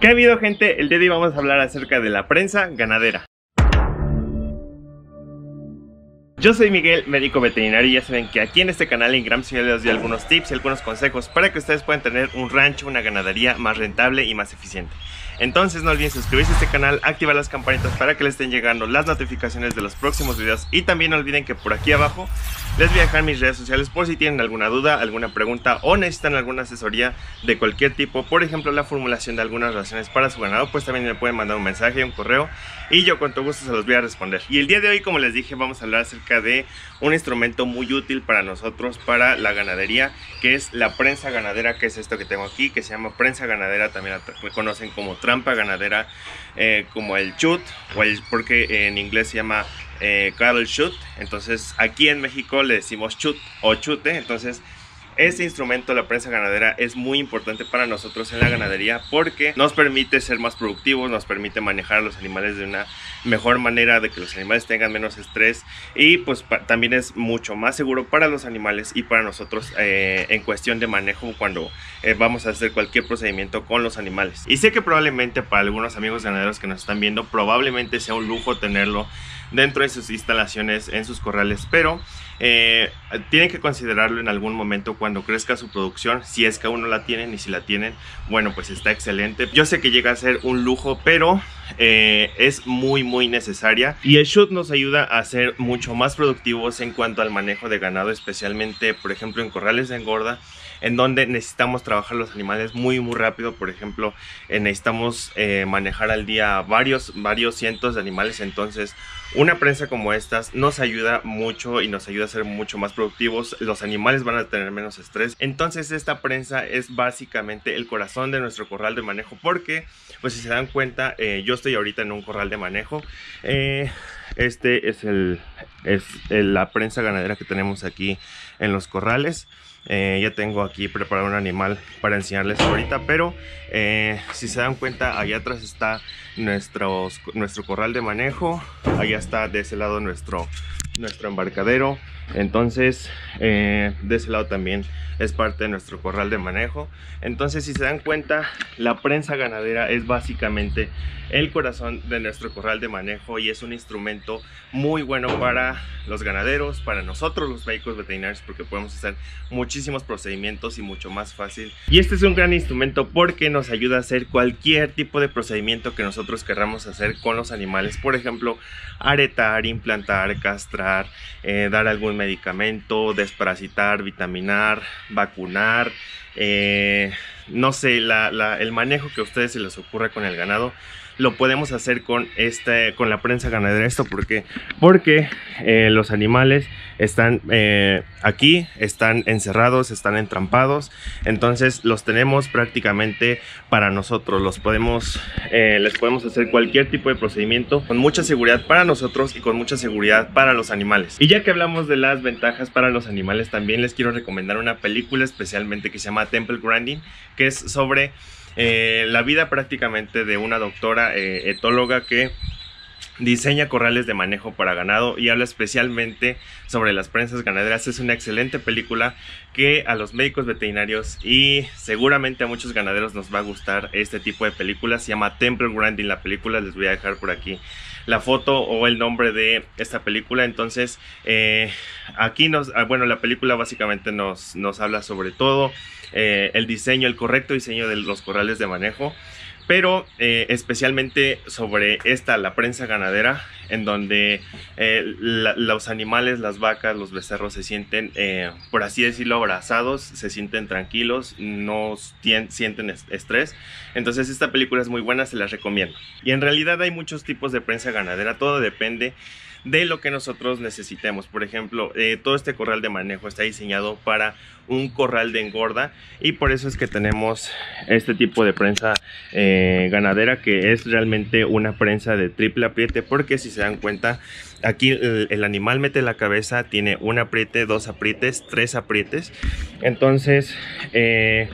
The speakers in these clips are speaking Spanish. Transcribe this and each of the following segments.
¿Qué ha habido, gente? El día de hoy vamos a hablar acerca de la prensa ganadera. Yo soy Miguel, médico veterinario, y ya saben que aquí en este canal en Grams les doy algunos tips y algunos consejos para que ustedes puedan tener un rancho, una ganadería más rentable y más eficiente. Entonces no olviden suscribirse a este canal, activar las campanitas para que les estén llegando las notificaciones de los próximos videos, y también no olviden que por aquí abajo les voy a dejar mis redes sociales por si tienen alguna duda, alguna pregunta o necesitan alguna asesoría de cualquier tipo. Por ejemplo, la formulación de algunas raciones para su ganado, pues también me pueden mandar un mensaje, un correo, y yo con todo gusto se los voy a responder. Y el día de hoy, como les dije, vamos a hablar acerca de un instrumento muy útil para nosotros, para la ganadería, que es la prensa ganadera, que es esto que tengo aquí, que se llama prensa ganadera. También la conocen como trampa ganadera, como el chute, porque en inglés se llama cattle chute. Entonces aquí en México le decimos chute o chute. Entonces este instrumento, la prensa ganadera, es muy importante para nosotros en la ganadería porque nos permite ser más productivos, nos permite manejar a los animales de una mejor manera, de que los animales tengan menos estrés, y pues también es mucho más seguro para los animales y para nosotros en cuestión de manejo cuando vamos a hacer cualquier procedimiento con los animales. Y sé que probablemente para algunos amigos ganaderos que nos están viendo, probablemente sea un lujo tenerlo dentro de sus instalaciones, en sus corrales, pero tienen que considerarlo en algún momento cuando crezca su producción, si es que aún no la tienen, y si la tienen, bueno, pues está excelente. Yo sé que llega a ser un lujo, pero es muy necesaria, y el chute nos ayuda a ser mucho más productivos en cuanto al manejo de ganado, especialmente por ejemplo en corrales de engorda, en donde necesitamos trabajar los animales muy rápido. Por ejemplo, necesitamos manejar al día varios cientos de animales. Entonces una prensa como estas nos ayuda mucho y nos ayuda a ser mucho más productivos. Los animales van a tener menos estrés. Entonces esta prensa es básicamente el corazón de nuestro corral de manejo, porque pues si se dan cuenta, yo estoy ahorita en un corral de manejo. Este es la prensa ganadera que tenemos aquí en los corrales. Ya tengo aquí preparado un animal para enseñarles ahorita, pero si se dan cuenta, allá atrás está nuestro corral de manejo. Allá está de ese lado nuestro embarcadero. Entonces de ese lado también es parte de nuestro corral de manejo. Entonces, si se dan cuenta, la prensa ganadera es básicamente el corazón de nuestro corral de manejo, y es un instrumento muy bueno para los ganaderos, para nosotros los médicos veterinarios, porque podemos hacer muchísimos procedimientos y mucho más fácil. Y este es un gran instrumento porque nos ayuda a hacer cualquier tipo de procedimiento que nosotros querramos hacer con los animales. Por ejemplo, aretar, implantar, castrar, dar algún medicamento, desparasitar, vitaminar, vacunar, no sé, el manejo que a ustedes se les ocurra con el ganado, lo podemos hacer con la prensa ganadera. ¿Esto por qué? Porque los animales están aquí, están encerrados, están entrampados. Entonces los tenemos prácticamente para nosotros. Les podemos hacer cualquier tipo de procedimiento con mucha seguridad para nosotros y con mucha seguridad para los animales. Y ya que hablamos de las ventajas para los animales, también les quiero recomendar una película especialmente que se llama Temple Grandin, que es sobre la vida prácticamente de una doctora etóloga que diseña corrales de manejo para ganado, y habla especialmente sobre las prensas ganaderas. Es una excelente película que a los médicos veterinarios y seguramente a muchos ganaderos nos va a gustar este tipo de películas. Se llama Temple Grandin la película. Les voy a dejar por aquí la foto o el nombre de esta película. Entonces aquí la película básicamente nos habla sobre todo el correcto diseño de los corrales de manejo, pero especialmente sobre la prensa ganadera, en donde los animales, las vacas, los becerros se sienten, por así decirlo, abrazados, se sienten tranquilos, no sienten estrés. Entonces esta película es muy buena, se las recomiendo. Y en realidad hay muchos tipos de prensa ganadera, todo depende de lo que nosotros necesitemos. Por ejemplo, todo este corral de manejo está diseñado para un corral de engorda, y por eso es que tenemos este tipo de prensa ganadera, que es realmente una prensa de triple apriete, porque si se dan cuenta, aquí el animal mete la cabeza, tiene un apriete, dos aprietes, tres aprietes. Entonces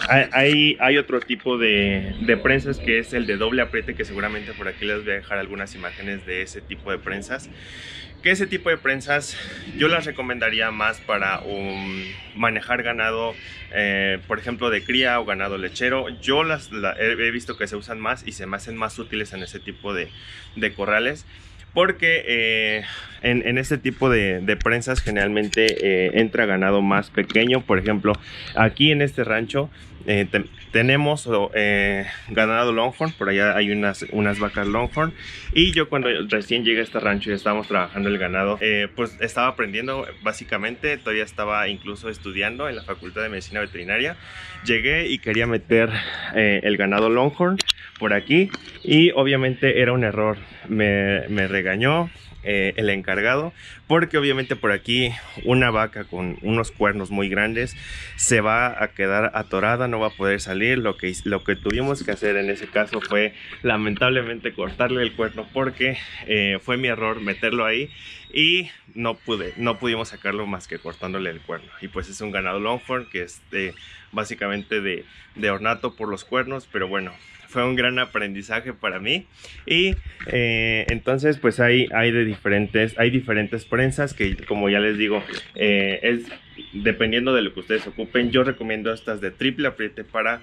Hay otro tipo de prensas, que es el de doble apriete, que seguramente por aquí les voy a dejar algunas imágenes de ese tipo de prensas. Que ese tipo de prensas yo las recomendaría más para manejar ganado, por ejemplo de cría o ganado lechero. Yo he visto que se usan más y se me hacen más útiles en ese tipo de corrales, porque en este tipo de prensas generalmente entra ganado más pequeño. Por ejemplo, aquí en este rancho tenemos ganado Longhorn. Por allá hay unas vacas Longhorn, y yo cuando recién llegué a este rancho y estábamos trabajando el ganado, pues estaba aprendiendo básicamente. Todavía estaba incluso estudiando en la Facultad de Medicina Veterinaria. Llegué y quería meter el ganado Longhorn por aquí, y obviamente era un error. Me regañó el encargado, porque obviamente por aquí una vaca con unos cuernos muy grandes se va a quedar atorada, no va a poder salir. Lo que tuvimos que hacer en ese caso fue lamentablemente cortarle el cuerno, porque fue mi error meterlo ahí, y no pudimos sacarlo más que cortándole el cuerno. Y pues es un ganado Longhorn que es básicamente de ornato por los cuernos, pero bueno, fue un gran aprendizaje para mí. Y entonces pues hay diferentes prensas que, como ya les digo, es dependiendo de lo que ustedes ocupen. Yo recomiendo estas de triple apriete para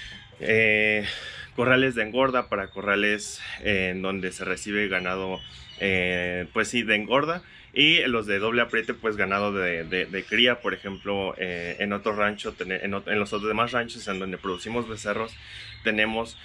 corrales de engorda, para corrales en donde se recibe ganado pues sí, de engorda. Y los de doble apriete, pues ganado de cría. Por ejemplo, en otro rancho, en los otros demás ranchos en donde producimos becerros, tenemos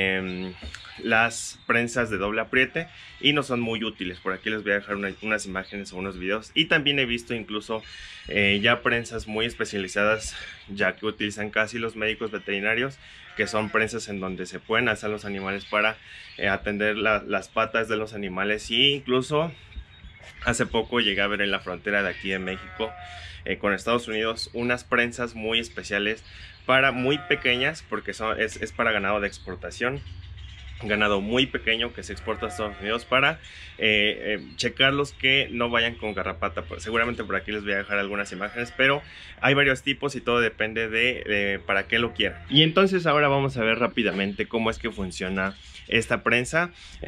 las prensas de doble apriete, y no son muy útiles. Por aquí les voy a dejar unas imágenes o unos videos. Y también he visto incluso ya prensas muy especializadas, ya que utilizan casi los médicos veterinarios, que son prensas en donde se pueden alzar los animales para atender las patas de los animales. Y incluso hace poco llegué a ver en la frontera de aquí de México con Estados Unidos unas prensas muy especiales, muy pequeñas, porque es para ganado de exportación. Ganado muy pequeño que se exporta a Estados Unidos, para checarlos que no vayan con garrapata. Pues seguramente por aquí les voy a dejar algunas imágenes, pero hay varios tipos y todo depende de para qué lo quieran. Y entonces ahora vamos a ver rápidamente cómo es que funciona esta prensa.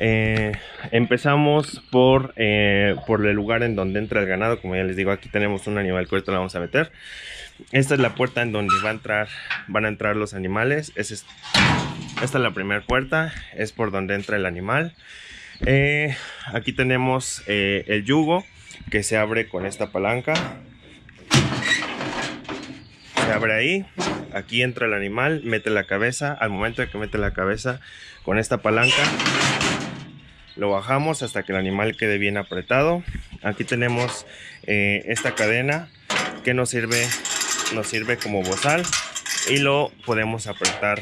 Empezamos por el lugar en donde entra el ganado. Como ya les digo, aquí tenemos un animal que ahorita lo vamos a meter. Esta es la puerta en donde van a entrar los animales. Esta es la primera puerta, es por donde entra el animal. Aquí tenemos el yugo, que se abre con esta palanca. Se abre ahí. Aquí entra el animal, mete la cabeza. Al momento de que mete la cabeza, con esta palanca lo bajamos hasta que el animal quede bien apretado. Aquí tenemos esta cadena que nos sirve como bozal, y lo podemos apretar.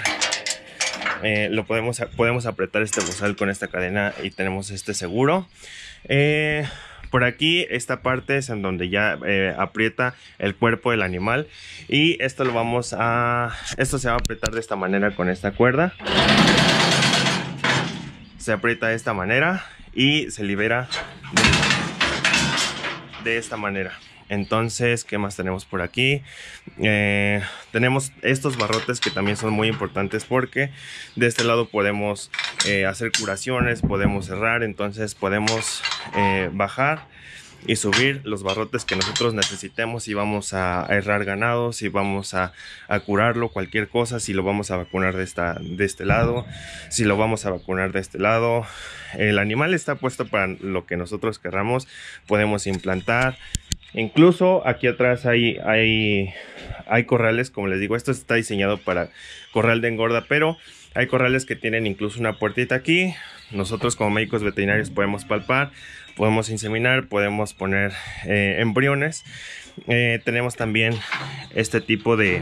Podemos apretar este bozal con esta cadena, y tenemos este seguro. Por aquí, esta parte es en donde ya aprieta el cuerpo del animal, y esto se va a apretar de esta manera con esta cuerda. Se aprieta de esta manera y se libera de esta manera. Entonces, ¿qué más tenemos por aquí? Tenemos estos barrotes, que también son muy importantes, porque de este lado podemos hacer curaciones, podemos cerrar. Entonces podemos bajar y subir los barrotes que nosotros necesitemos, si vamos a herrar ganado, si vamos a curarlo, cualquier cosa, si lo vamos a vacunar de este lado, si lo vamos a vacunar de este lado. El animal está puesto para lo que nosotros querramos. Podemos implantar. Incluso aquí atrás hay corrales, como les digo, esto está diseñado para corral de engorda, pero hay corrales que tienen incluso una puertita aquí. Nosotros como médicos veterinarios podemos palpar, podemos inseminar, podemos poner embriones. Tenemos también este tipo de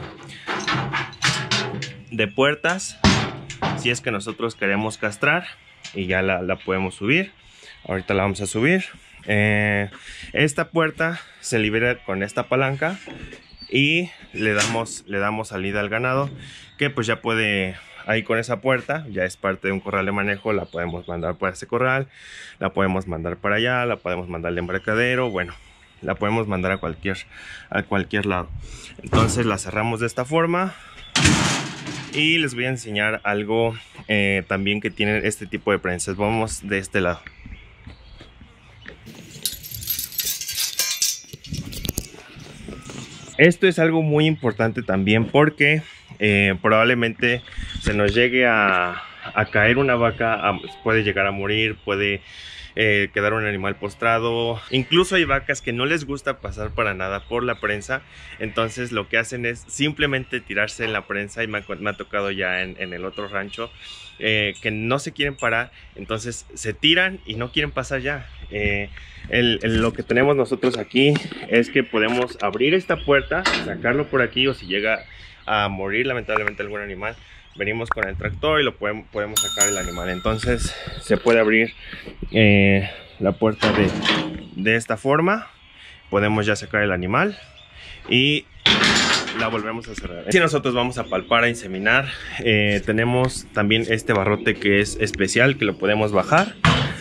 puertas, si es que nosotros queremos castrar, y ya la podemos subir. Ahorita la vamos a subir. Esta puerta se libera con esta palanca, y le damos salida al ganado, que pues ya puede, ahí con esa puerta, ya es parte de un corral de manejo. La podemos mandar para ese corral, la podemos mandar para allá, la podemos mandar al embarcadero, bueno, la podemos mandar a cualquier lado. Entonces la cerramos de esta forma, Y les voy a enseñar algo también que tienen este tipo de prensas. Vamos de este lado. Esto es algo muy importante también porque probablemente se nos llegue a caer una vaca, puede llegar a morir, puede quedar un animal postrado. Incluso hay vacas que no les gusta pasar para nada por la prensa, entonces lo que hacen es simplemente tirarse en la prensa. Y me ha tocado ya en el otro rancho que no se quieren parar, entonces se tiran y no quieren pasar ya. Lo que tenemos nosotros aquí es que podemos abrir esta puerta, sacarlo por aquí, o si llega a morir lamentablemente algún animal, venimos con el tractor y lo podemos sacar el animal. Entonces se puede abrir la puerta de esta forma, podemos ya sacar el animal y la volvemos a cerrar. Si nosotros vamos a palpar, a inseminar, tenemos también este barrote que es especial, que lo podemos bajar.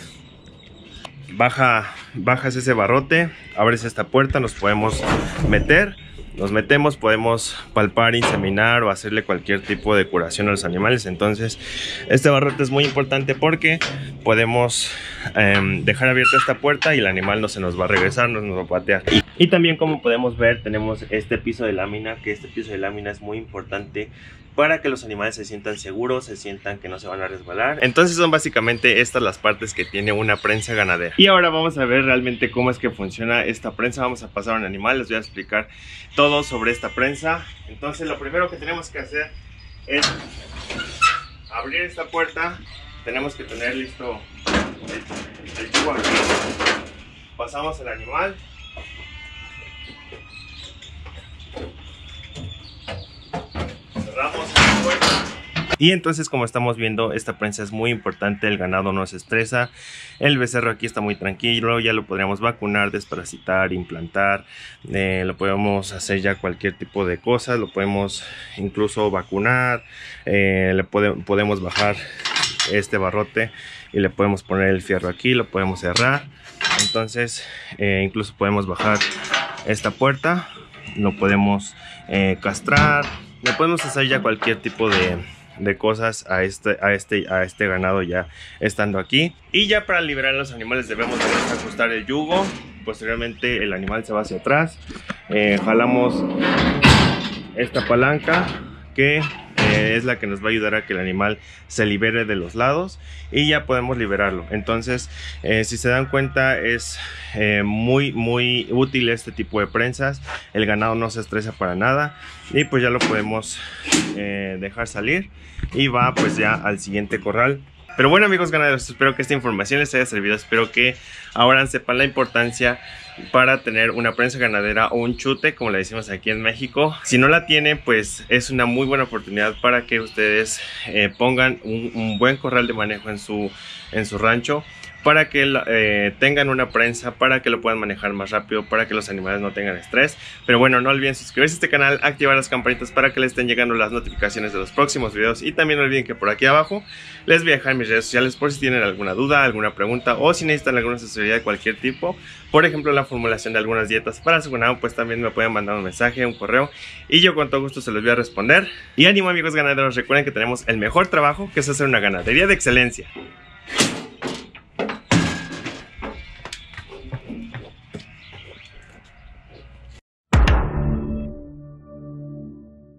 Bajas ese barrote, abres esta puerta, nos podemos meter. Nos metemos, podemos palpar, inseminar o hacerle cualquier tipo de curación a los animales. Entonces este barrote es muy importante porque podemos dejar abierta esta puerta y el animal no se nos va a regresar, no nos va a patear. Y también, como podemos ver, tenemos este piso de lámina, que este piso de lámina es muy importante para que los animales se sientan seguros, se sientan que no se van a resbalar. Entonces son básicamente estas las partes que tiene una prensa ganadera. Y ahora vamos a ver realmente cómo es que funciona esta prensa. Vamos a pasar a un animal, les voy a explicar todo sobre esta prensa. Entonces lo primero que tenemos que hacer es abrir esta puerta. Tenemos que tener listo el tubo aquí. Pasamos el animal. Cerramos la puerta. Y entonces, como estamos viendo, esta prensa es muy importante. El ganado no se estresa. El becerro aquí está muy tranquilo. Ya lo podríamos vacunar, desparasitar, implantar. Lo podemos hacer ya cualquier tipo de cosas. Lo podemos incluso vacunar. Podemos bajar este barrote y le podemos poner el fierro aquí. Lo podemos cerrar. Entonces, incluso podemos bajar esta puerta. Lo podemos castrar. Le podemos hacer ya cualquier tipo de cosas a este ganado ya estando aquí. Y ya para liberar a los animales debemos de ajustar el yugo. Posteriormente el animal se va hacia atrás. Jalamos esta palanca que es la que nos va a ayudar a que el animal se libere de los lados y ya podemos liberarlo. Entonces si se dan cuenta, es muy útil este tipo de prensas. El ganado no se estresa para nada y pues ya lo podemos dejar salir y va pues ya al siguiente corral. Pero bueno, amigos ganaderos, espero que esta información les haya servido. Espero que ahora sepan la importancia para tener una prensa ganadera o un chute, como le decimos aquí en México. Si no la tienen, pues es una muy buena oportunidad para que ustedes pongan un buen corral de manejo en su rancho, para que tengan una prensa, para que lo puedan manejar más rápido, para que los animales no tengan estrés. Pero bueno, no olviden suscribirse a este canal, activar las campanitas para que les estén llegando las notificaciones de los próximos videos. Y también no olviden que por aquí abajo les voy a dejar mis redes sociales por si tienen alguna duda, alguna pregunta o si necesitan alguna asesoría de cualquier tipo. Por ejemplo, la formulación de algunas dietas para su ganado, pues también me pueden mandar un mensaje, un correo y yo con todo gusto se los voy a responder. Y ánimo, amigos ganaderos, recuerden que tenemos el mejor trabajo, que es hacer una ganadería de excelencia.